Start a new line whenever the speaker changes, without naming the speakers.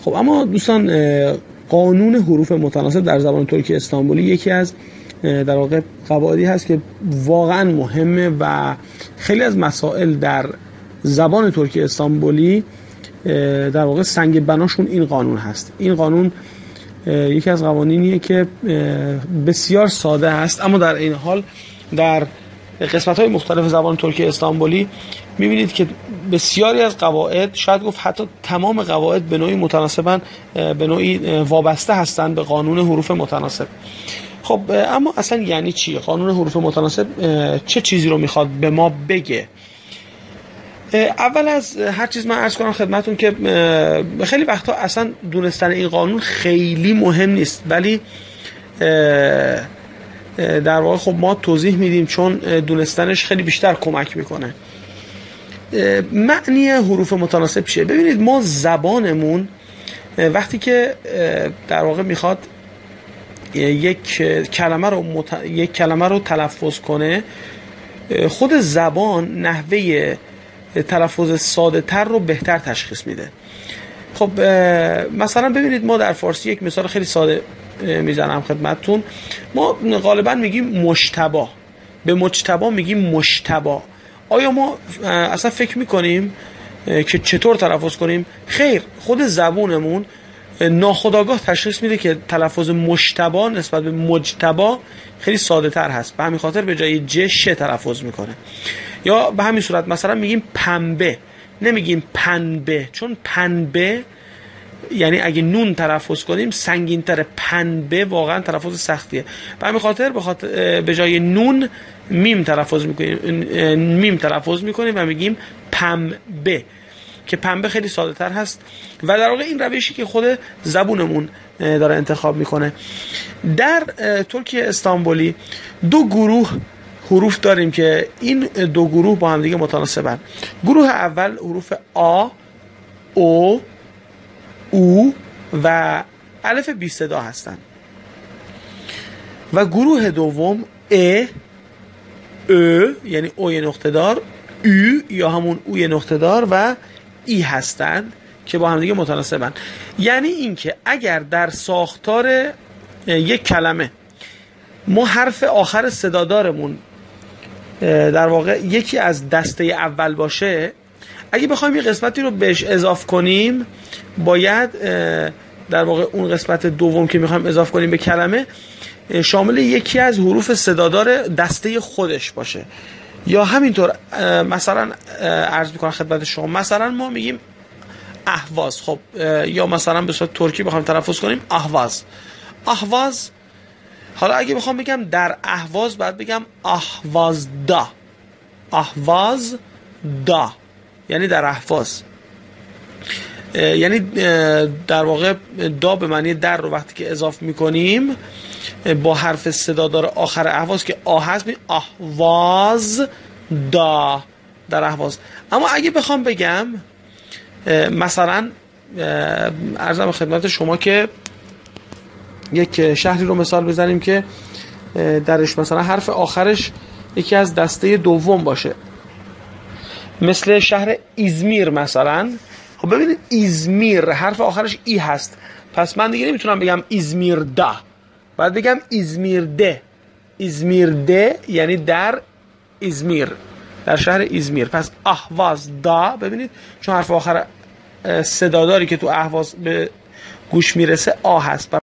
خب اما دوستان، قانون حروف متناسب در زبان ترکی استانبولی یکی از در واقع قواعدی هست که واقعا مهمه و خیلی از مسائل در زبان ترکی استانبولی در واقع سنگ بناشون این قانون هست. این قانون یکی از قوانینیه که بسیار ساده است، اما در این حال در قسمت‌های مختلف زبان ترکی استانبولی می‌بینید که بسیاری از قواعد، شاید گفت حتی تمام قواعد، به نوعی متناسبن، به نوعی وابسته هستند به قانون حروف متناسب. خب اما اصلا یعنی چی؟ قانون حروف متناسب چه چیزی رو میخواد به ما بگه؟ اول از هر چیز من عرض کنم خدمتون که خیلی وقتا اصلا دونستن این قانون خیلی مهم نیست، ولی در واقع خب ما توضیح میدیم چون دونستنش خیلی بیشتر کمک میکنه. معنی حروف متناسب چیه؟ ببینید، ما زبانمون وقتی که در واقع میخواد یک کلمه رو تلفظ کنه، خود زبان نحوه تلفظ ساده تر رو بهتر تشخیص میده. خب مثلا ببینید، ما در فارسی یک مثال خیلی ساده میزنم خدمتتون. ما غالبا میگیم مجتبی، به مجتبی میگیم مجتبی. آیا ما اصلا فکر میکنیم که چطور تلفظ کنیم؟ خیر، خود زبونمون ناخودآگاه تشخیص میده که تلفظ مجتبی نسبت به مجتبی خیلی ساده تر هست، به همین خاطر به جای ج ش تلفظ میکنه. یا به همین صورت مثلا میگیم پنبه، نمیگیم پنبه، چون پنبه یعنی اگه نون تلفظ کنیم سنگین‌تر. پنبه واقعا تلفظ سختیه، به همین خاطر به جای نون میم تلفظ میکنیم و میگیم پنبه، که پنبه خیلی ساده تر هست. و در واقع این روشی که خود زبونمون داره انتخاب میکنه. در ترکیه استانبولی دو گروه حروف داریم که این دو گروه با هم دیگه متناسبن. گروه اول حروف آ، او، او و الف بی صدا هستن، و گروه دوم ا، او یعنی اوی نقطه دار، او یا همون اوی نقطه دار و ای هستند که با هم دیگه متناسبن. یعنی اینکه اگر در ساختار یک کلمه ما حرف آخر صدادارمون در واقع یکی از دسته اول باشه، اگه بخوایم یه قسمتی رو بهش اضافه کنیم، باید در واقع اون قسمت دوم که میخوایم اضافه کنیم به کلمه شامل یکی از حروف صدادار دسته خودش باشه. یا همینطور مثلا عرض میکنم خدمت شما، مثلا ما میگیم اهواز. خب یا مثلا به صورت ترکی بخوایم تلفظ کنیم اهواز، اهواز. حالا اگه بخوام بگم در اهواز، باید بگم اهواز دا، اهواز دا، یعنی در اهواز. یعنی در واقع دا به معنی در رو وقتی که اضافه میکنیم با حرف صدادار آخر اهواز که آ هست، می اهواز دا، در اهواز. اما اگه بخوام بگم مثلا عرضم خدمت شما که یک شهری رو مثال بزنیم که درش مثلا حرف آخرش یکی از دسته دوم باشه، مثل شهر ایزمیر مثلا. خب ببینید، ایزمیر حرف آخرش ای هست، پس من دیگه نمیتونم بگم ایزمیر دا، باید بگم ایزمیر ده. ایزمیر ده یعنی در ایزمیر، در شهر ایزمیر. پس اهواز دا، ببینید چون حرف آخر صداداری که تو اهواز به گوش میرسه آ هست.